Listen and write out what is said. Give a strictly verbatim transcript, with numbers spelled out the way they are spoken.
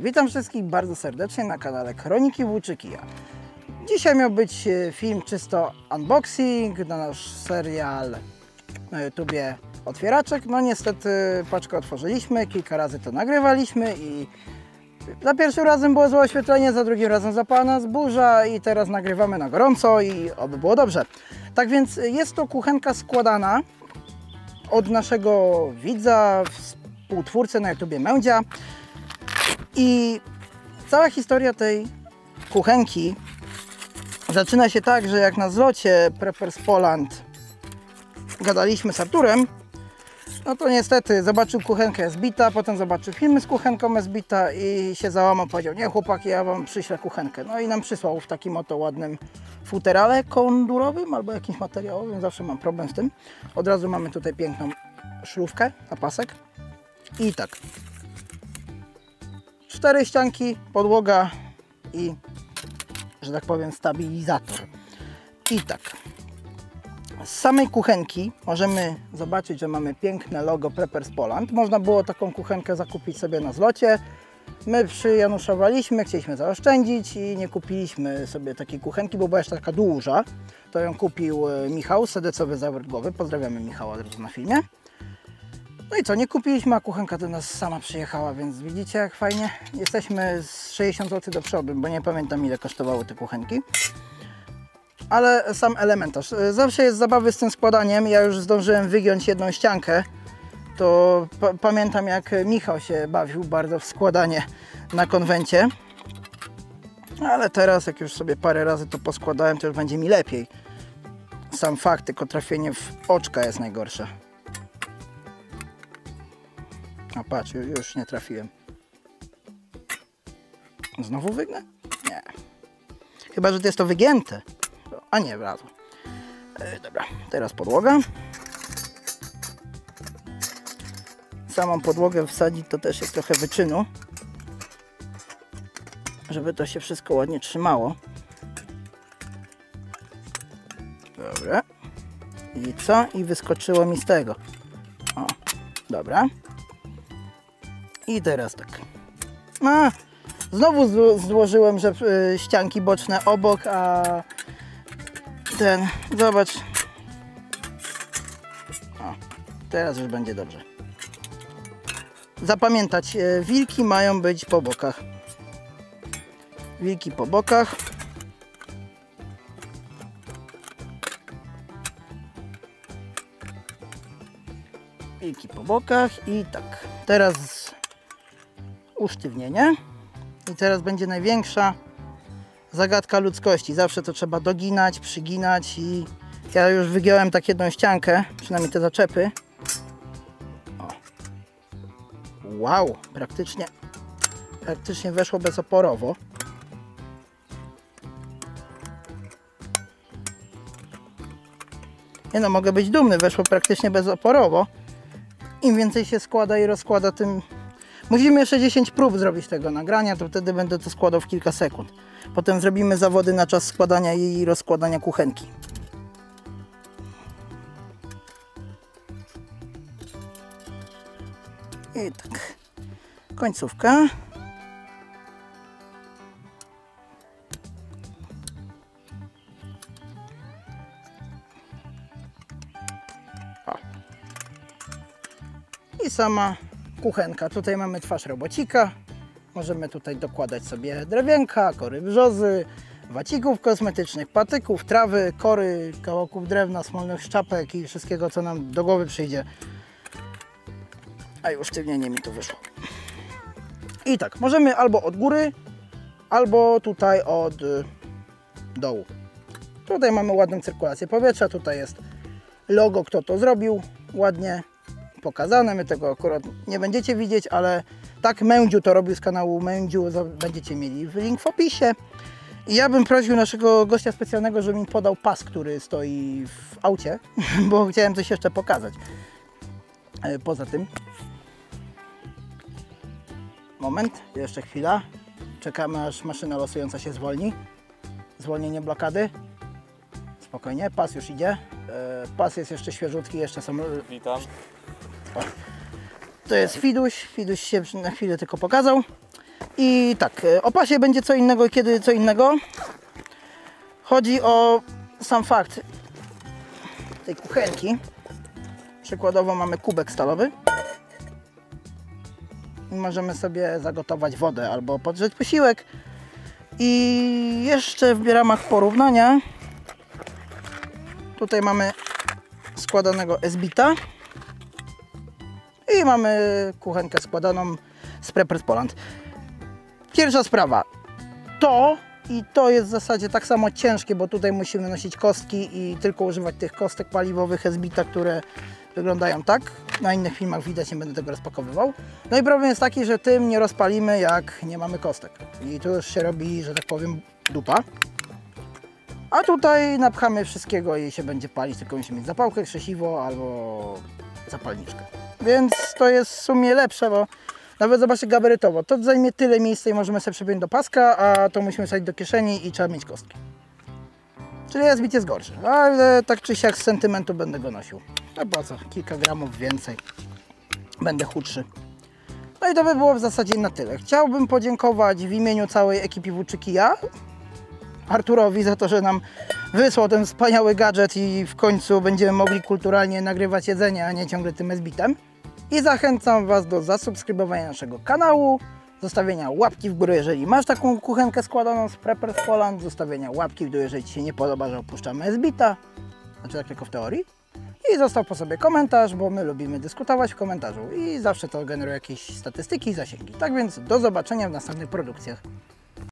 Witam wszystkich bardzo serdecznie na kanale Kroniki Włóczykija. Dzisiaj miał być film czysto unboxing na nasz serial na YouTubie Otwieraczek. No niestety paczkę otworzyliśmy, kilka razy to nagrywaliśmy i za pierwszym razem było złe oświetlenie, za drugim razem zapała nas burza i teraz nagrywamy na gorąco i oby było dobrze. Tak więc jest to kuchenka składana od naszego widza, współtwórcy na YouTubie Mędzia. I cała historia tej kuchenki zaczyna się tak, że jak na zlocie Preppers Poland gadaliśmy z Arturem, no to niestety zobaczył kuchenkę zbita, potem zobaczył filmy z kuchenką zbita i się załamał, powiedział: nie chłopaki, ja wam przyślę kuchenkę. No i nam przysłał w takim oto ładnym futerale kondurowym albo jakimś materiałowym, zawsze mam problem z tym. Od razu mamy tutaj piękną szlówkę na pasek i tak. Cztery ścianki, podłoga i, że tak powiem, stabilizator. I tak, z samej kuchenki możemy zobaczyć, że mamy piękne logo Preppers Poland. Można było taką kuchenkę zakupić sobie na zlocie. My przyjanuszowaliśmy, chcieliśmy zaoszczędzić i nie kupiliśmy sobie takiej kuchenki, bo była jeszcze taka duża. To ją kupił Michał, sedecowy zawód głowy. Pozdrawiamy Michała od razu na filmie. No i co, nie kupiliśmy, a kuchenka do nas sama przyjechała, więc widzicie jak fajnie. Jesteśmy z sześćdziesiąt złotych do przodu, bo nie pamiętam ile kosztowały te kuchenki. Ale sam elementarz. Zawsze jest zabawy z tym składaniem. Ja już zdążyłem wygiąć jedną ściankę. To pamiętam jak Michał się bawił bardzo w składanie na konwencie. Ale teraz jak już sobie parę razy to poskładałem, to już będzie mi lepiej. Sam fakt, tylko trafienie w oczka jest najgorsze. A patrz, już nie trafiłem. Znowu wygnę? Nie. Chyba że to jest to wygięte. A nie, wlazło. E, dobra, teraz podłoga. Samą podłogę wsadzić to też jest trochę wyczynu, żeby to się wszystko ładnie trzymało. Dobra. I co? I wyskoczyło mi z tego. O, dobra. I teraz tak. A, znowu złożyłem, że y, ścianki boczne obok, a ten, zobacz. O, teraz już będzie dobrze. Zapamiętać, y, wilki mają być po bokach. Wilki po bokach. Wilki po bokach i tak. Teraz usztywnienie i teraz będzie największa zagadka ludzkości. Zawsze to trzeba doginać, przyginać i ja już wygiąłem tak jedną ściankę, przynajmniej te zaczepy. O. Wow, praktycznie praktycznie weszło bezoporowo. Nie no, mogę być dumny, weszło praktycznie bezoporowo. Im więcej się składa i rozkłada, tym musimy jeszcze dziesięć prób zrobić tego nagrania, to wtedy będę to składał w kilka sekund. Potem zrobimy zawody na czas składania i rozkładania kuchenki. I tak, końcówka. O. I sama kuchenka. Tutaj mamy twarz robocika. Możemy tutaj dokładać sobie drewienka, kory brzozy, wacików kosmetycznych, patyków, trawy, kory, kawałków drewna, smolnych szczapek i wszystkiego, co nam do głowy przyjdzie. A już sztywnienie mi tu wyszło. I tak, możemy albo od góry, albo tutaj od dołu. Tutaj mamy ładną cyrkulację powietrza. Tutaj jest logo, kto to zrobił. Ładnie pokazane, my tego akurat nie będziecie widzieć, ale tak Mędziu to robił z kanału Mędziu, będziecie mieli link w opisie. I ja bym prosił naszego gościa specjalnego, żeby mi podał pas, który stoi w aucie, bo chciałem coś jeszcze pokazać. Poza tym, moment, jeszcze chwila, czekamy aż maszyna losująca się zwolni. Zwolnienie blokady. Spokojnie, pas już idzie. Pas jest jeszcze świeżutki, jeszcze są... Witam. O. To jest Fiduś. Fiduś się na chwilę tylko pokazał. I tak, o pasie będzie co innego i kiedy co innego. Chodzi o sam fakt tej kuchenki. Przykładowo mamy kubek stalowy. I możemy sobie zagotować wodę albo podgrzeć posiłek. I jeszcze w ramach porównania tutaj mamy składanego Esbita i mamy kuchenkę składaną z Preppers Poland. Pierwsza sprawa, to i to jest w zasadzie tak samo ciężkie, bo tutaj musimy nosić kostki i tylko używać tych kostek paliwowych Esbita, które wyglądają tak. Na innych filmach widać, nie będę tego rozpakowywał. No i problem jest taki, że tym nie rozpalimy, jak nie mamy kostek. I tu już się robi, że tak powiem, dupa. A tutaj napchamy wszystkiego i się będzie palić, tylko musimy mieć zapałkę, krzesiwo albo zapalniczkę. Więc to jest w sumie lepsze, bo nawet zobaczcie gabarytowo, to zajmie tyle miejsca i możemy sobie przypiąć do paska, a to musimy wsadzić do kieszeni i trzeba mieć kostki. Czyli Esbit jest gorszy, ale tak czy siak z sentymentu będę go nosił. No po co, kilka gramów więcej, będę chudszy. No i to by było w zasadzie na tyle. Chciałbym podziękować w imieniu całej ekipy Włóczykija Arturowi za to, że nam wysłał ten wspaniały gadżet i w końcu będziemy mogli kulturalnie nagrywać jedzenie, a nie ciągle tym Esbitem. I zachęcam Was do zasubskrybowania naszego kanału, zostawienia łapki w górę, jeżeli masz taką kuchenkę składaną z Preppers Poland, zostawienia łapki w dół, jeżeli Ci się nie podoba, że opuszczamy Esbita, znaczy tak tylko w teorii. I zostaw po sobie komentarz, bo my lubimy dyskutować w komentarzu i zawsze to generuje jakieś statystyki i zasięgi. Tak więc do zobaczenia w następnych produkcjach.